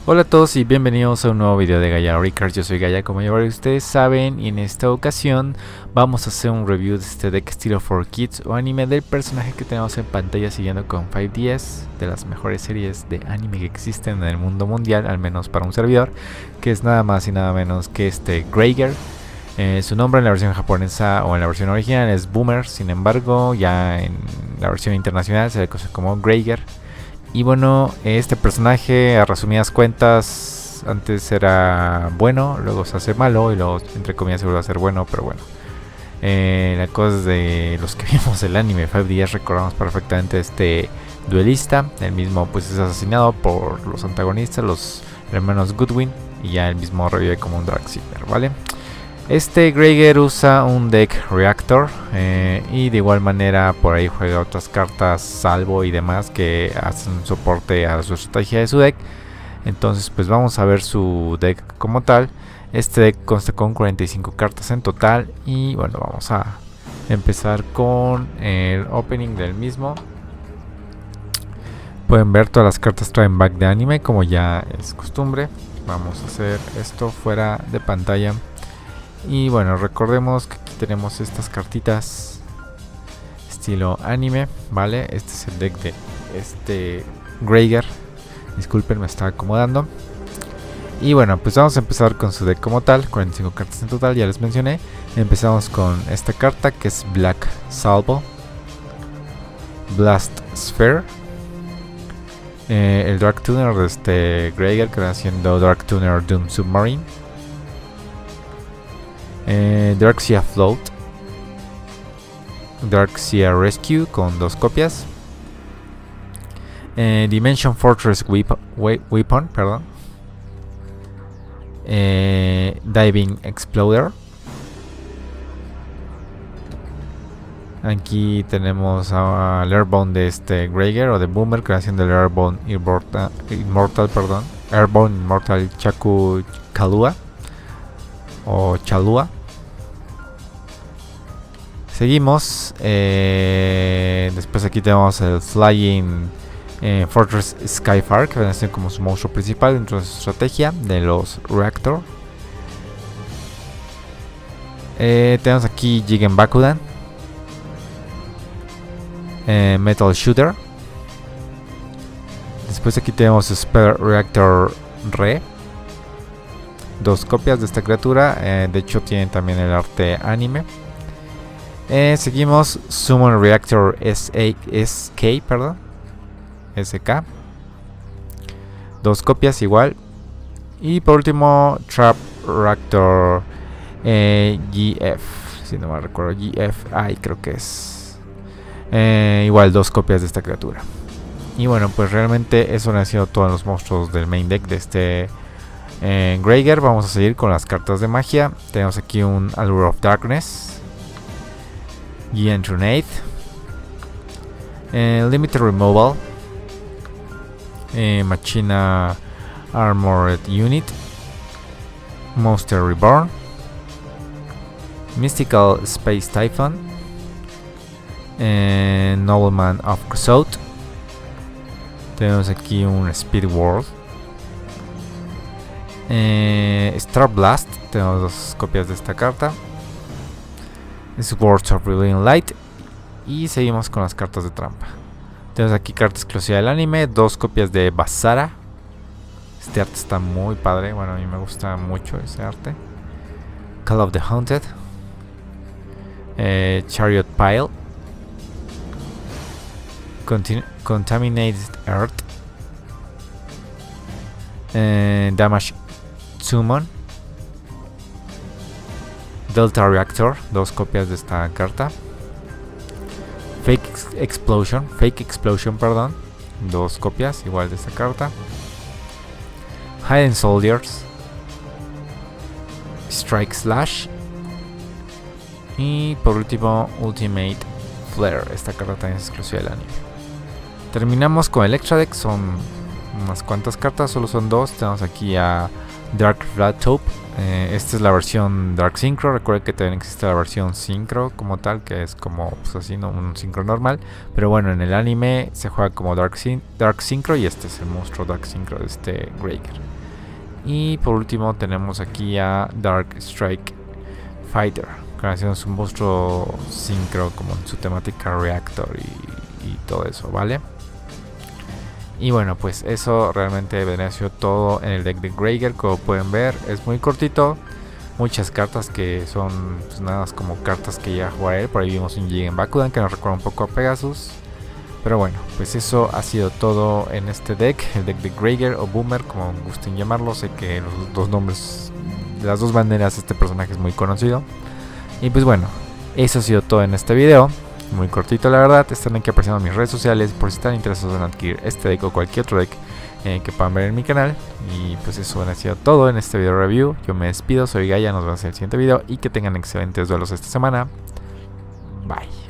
Hola a todos y bienvenidos a un nuevo video de Gaia Ricard. Yo soy Gaia, como ya ustedes saben, y en esta ocasión vamos a hacer un review de este deck estilo 4Kids o anime del personaje que tenemos en pantalla siguiendo con 5DS, de las mejores series de anime que existen en el mundo mundial, al menos para un servidor, que es nada más y nada menos que Greiger. Su nombre en la versión japonesa o en la versión original es Boomer, sin embargo ya en la versión internacional se le conoce como Greiger. Y bueno, este personaje, a resumidas cuentas, antes era bueno, luego se hace malo y luego entre comillas se vuelve a ser bueno, pero bueno. La cosa es de los que vimos el anime 5DS recordamos perfectamente este duelista. El mismo pues es asesinado por los antagonistas, los hermanos Goodwin, y ya el mismo revive como un Darkseeker, ¿vale? Greiger usa un deck Reactor y de igual manera por ahí juega otras cartas Salvo y demás que hacen soporte a su estrategia de su deck. Entonces pues vamos a ver su deck como tal. Este deck consta con 45 cartas en total y bueno, vamos a empezar con el opening del mismo. Pueden ver todas las cartas traen back de anime como ya es costumbre. Vamos a hacer esto fuera de pantalla. Y bueno, recordemos que aquí tenemos estas cartitas estilo anime, ¿vale? Este es el deck de Greiger. Disculpen, me estaba acomodando. Y bueno, pues vamos a empezar con su deck como tal. 45 cartas en total, ya les mencioné. Empezamos con esta carta que es Black Salvo, Blast Sphere, el Dark Tuner de Greiger, que va siendo Dark Tuner Doom Submarine, Darkseer Float, Darkseer Rescue con 2 copias, Dimension Fortress Weapon, perdón, Diving Exploder. Aquí tenemos al Airborne de Greiger o de Boomer, creación del Airborne Immortal Chaku Kalua o Chalua. Seguimos. Después aquí tenemos el Flying Fortress Skyfire, que viene a ser como su monstruo principal dentro de su estrategia de los Reactor. Tenemos aquí Jigen Bakudan, Metal Shooter. Después aquí tenemos Spell Reactor Re, 2 copias de esta criatura, de hecho tienen también el arte anime. Seguimos Summon Reactor SK, perdón, SK, 2 copias igual. Y por último Trap Reactor GF, si no me recuerdo, GFI creo que es, igual 2 copias de esta criatura. Y bueno, pues realmente eso han sido todos los monstruos del main deck de Greiger. Vamos a seguir con las cartas de magia. Tenemos aquí un Allure of Darkness, Giant Tronade, Limited Removal, Machina Armored Unit, Monster Reborn, Mystical Space Typhon, Nobleman of Kusot. Tenemos aquí un Speed World, Star Blast, tenemos 2 copias de esta carta, Swords of Brilliant Light. Y seguimos con las cartas de trampa. Tenemos aquí carta exclusiva del anime, 2 copias de Basara. Este arte está muy padre, bueno, a mí me gusta mucho ese arte. Call of the Haunted, Chariot Pile, Contaminated Earth, Damage Summon, Delta Reactor, 2 copias de esta carta. Fake Explosion, perdón, 2 copias igual de esta carta. Hidden Soldiers, Strike Slash y por último Ultimate Flare. Esta carta también es exclusiva del anime. Terminamos con el Extra Deck, son unas cuantas cartas, solo son 2. Tenemos aquí a Dark Flat Taupe. Esta es la versión Dark Synchro. Recuerden que también existe la versión Synchro como tal, que es como pues así, ¿no? Un Synchro normal. Pero bueno, en el anime se juega como Dark Synchro y este es el monstruo Dark Synchro de este Gregor. Y por último tenemos aquí a Dark Strike Fighter, que es un monstruo Synchro como en su temática Reactor y todo eso, ¿vale? Y bueno, pues eso realmente vendría sido todo en el deck de Gregor. Como pueden ver, es muy cortito. Muchas cartas que son pues nada más como cartas que llega a jugar él. Por ahí vimos un Jigen Bakudan que nos recuerda un poco a Pegasus. Pero bueno, pues eso ha sido todo en este deck. El deck de Gregor o Boomer, como gusten llamarlo. Sé que los dos nombres, de las dos maneras, este personaje es muy conocido. Y pues bueno, eso ha sido todo en este video. Muy cortito la verdad. Están aquí apareciendo mis redes sociales por si están interesados en adquirir este deck o cualquier otro deck que puedan ver en mi canal. Y pues eso ha sido todo en este video review. Yo me despido, soy Gaia, nos vemos en el siguiente video y que tengan excelentes duelos esta semana. Bye.